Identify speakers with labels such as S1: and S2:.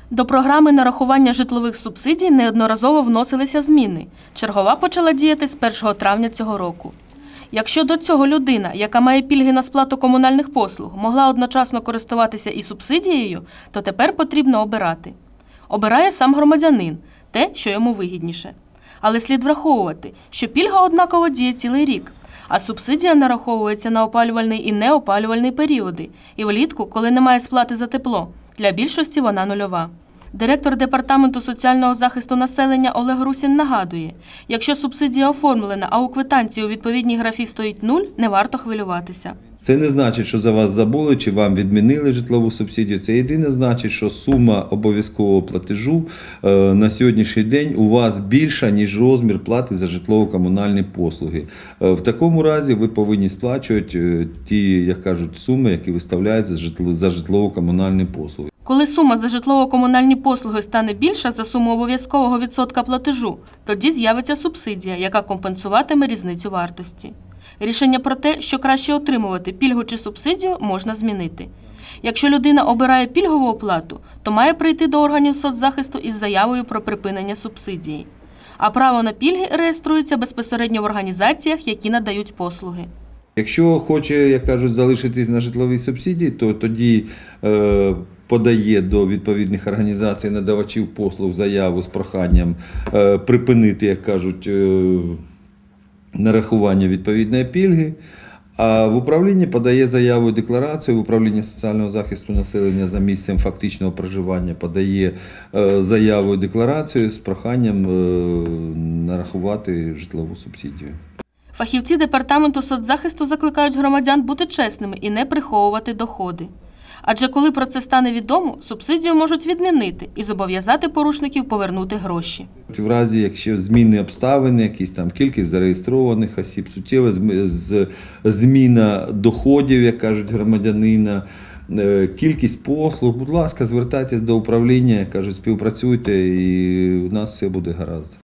S1: До програми нарахування житлових субсидій неодноразово вносилися зміни. Чергова почала діяти з 1 травня цього року. Якщо до цього людина, яка має пільги на сплату комунальних послуг, могла одночасно користуватися і субсидією, то тепер потрібно обирати. Обирає сам громадянин – те, що йому вигідніше. Але слід враховувати, що пільга однаково діє цілий рік, а субсидія нараховується на опалювальний і неопалювальний періоди, і влітку, коли немає сплати за тепло. Для більшості вона нульова. Директор Департаменту соціального захисту населення Олег Русін нагадує, якщо субсидія оформлена, а у квитанції у відповідній графі стоїть 0, не варто хвилюватися.
S2: Це не значить, що за вас забули, чи вам відмінили житлову субсидію. Це єдине значить, що сума обов'язкового платежу на сьогоднішній день у вас більша, ніж розмір плати за житлово-комунальні послуги. В такому разі ви повинні сплачувати ті, як кажуть, суми, які виставляються за житлово-комунальні послуги.
S1: Коли сума за житлово-комунальні послуги стане більша за суму обов'язкового відсотка платежу, тоді з'явиться субсидія, яка компенсуватиме різницю вартості. Рішення про те, що краще отримувати пільгу чи субсидію, можна змінити. Якщо людина обирає пільгову оплату, то має прийти до органів соцзахисту із заявою про припинення субсидії. А право на пільги реєструється безпосередньо в організаціях, які надають послуги.
S2: Якщо хоче, як кажуть, залишитись на житловій субсидії, то тоді подає до відповідних організацій надавачів послуг заяву з проханням припинити, як кажуть, нарахування відповідної пільги, а в управлінні подає заяву і декларацію, в управлінні соціального захисту населення за місцем фактичного проживання подає заяву і декларацію з проханням нарахувати житлову субсидію.
S1: Фахівці Департаменту соцзахисту закликають громадян бути чесними і не приховувати доходи. Адже коли про це стане відомо, субсидію можуть відмінити і зобов'язати порушників повернути гроші.
S2: В разі, якщо змінні обставини, якісь там кількість зареєстрованих осіб, суттєва зміна доходів, як кажуть, громадянина, кількість послуг, будь ласка, звертайтесь до управління, кажуть, співпрацюйте і у нас все буде гаразд.